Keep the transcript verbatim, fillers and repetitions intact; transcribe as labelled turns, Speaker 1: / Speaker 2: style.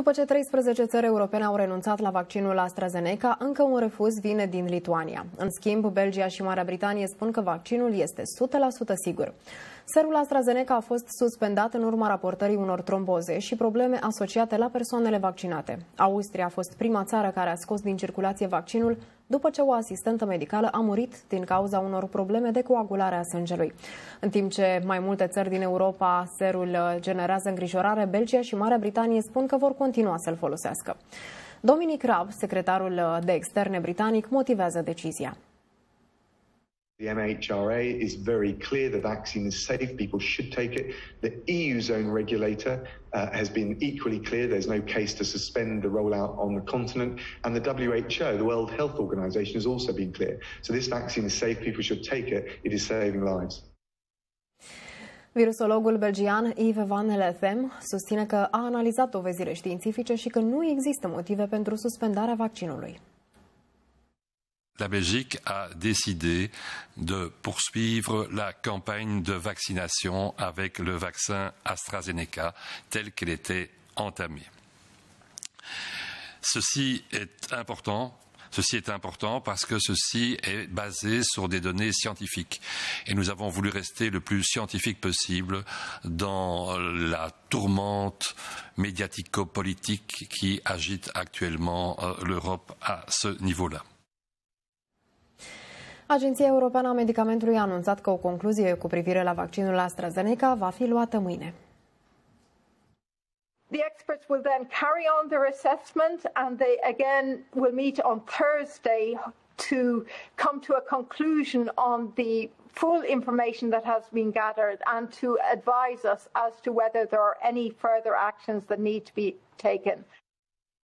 Speaker 1: După ce treisprezece țări europene au renunțat la vaccinul AstraZeneca, încă un refuz vine din Lituania. În schimb, Belgia și Marea Britanie spun că vaccinul este o sută la sută sigur. Serul AstraZeneca a fost suspendat în urma raportării unor tromboze și probleme asociate la persoanele vaccinate. Austria a fost prima țară care a scos din circulație vaccinul după ce o asistentă medicală a murit din cauza unor probleme de coagulare a sângelui. În timp ce mai multe țări din Europa serul generează îngrijorare, Belgia și Marea Britanie spun că vor continua să-l folosească. Dominic Raab, secretarul de externe britanic, motivează decizia.
Speaker 2: The M H R A is very clear the vaccine is safe, people should take it. The E U's own regulator uh, has been equally clear there's no case to suspend the rollout on the continent, and the W H O, the World Health Organization, has also been clear. So this vaccine is safe, people should take it, it is saving lives.
Speaker 1: Virusologul belgian Yves Van Lethem susține că a analizat dovezile științifice și că nu există motive pentru suspendarea vaccinului.
Speaker 3: La Belgique a décidé de poursuivre la campagne de vaccination avec le vaccin AstraZeneca tel qu'elle était entamée. Ceci est important. Ceci est important parce que ceci est basé sur des données scientifiques. Et nous avons voulu rester le plus scientifique possible dans la tourmente médiatico-politique qui agite actuellement l'Europe à ce niveau-là.
Speaker 1: Agenția Europeană a Medicamentului a anunțat că o concluzie cu privire la vaccinul AstraZeneca va fi luată mâine.
Speaker 4: The experts will then carry on their assessment and they again will meet on Thursday to come to a conclusion on the full information that has been gathered and to advise us as to whether there are any further actions that need to be taken.